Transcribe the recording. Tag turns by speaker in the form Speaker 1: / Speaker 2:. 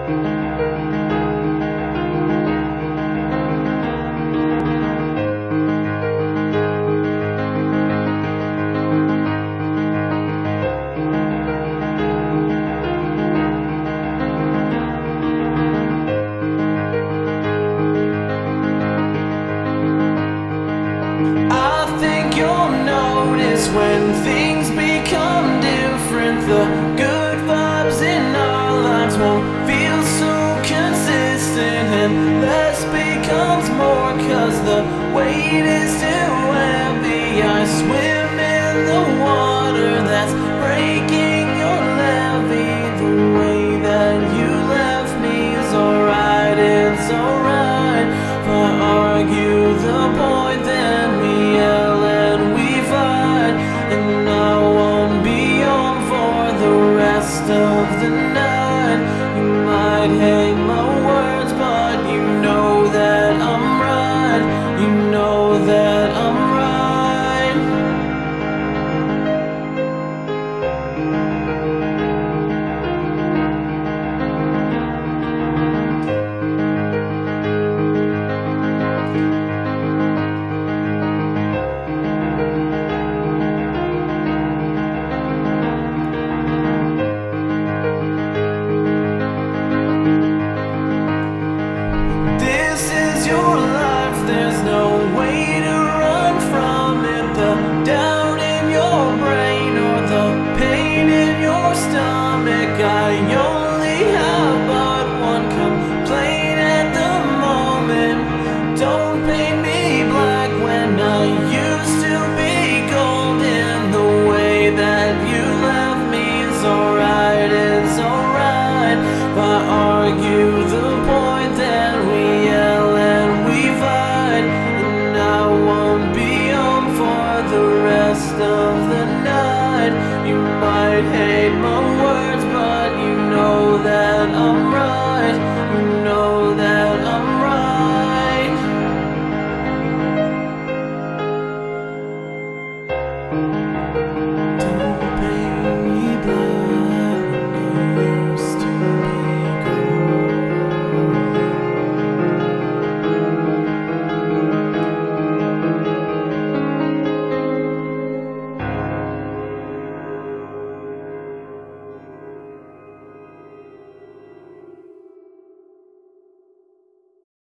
Speaker 1: I think you'll notice when things become different, the good vibes in our lives won't feel so consistent, and less becomes more, 'cause the weight is too heavy. I swim in the water that's breaking your levee. The way that you left me is alright, it's alright. If I argue the point, then we yell and we fight, and I won't be on for the rest of the night. You might hate my words, but you know that I'm right. You know that I'm right. This is your life, there's no way to run from it. The doubt in your brain or the pain in your stomach. I only have but one complaint at the moment. Don't paint me black when I used to be golden. The way that you left me is alright, it's alright. If I argue the point, then we yell and we fight, and I won't be on for the rest of the night. You might hate my words, but you know that I'm right. You know that I'm right.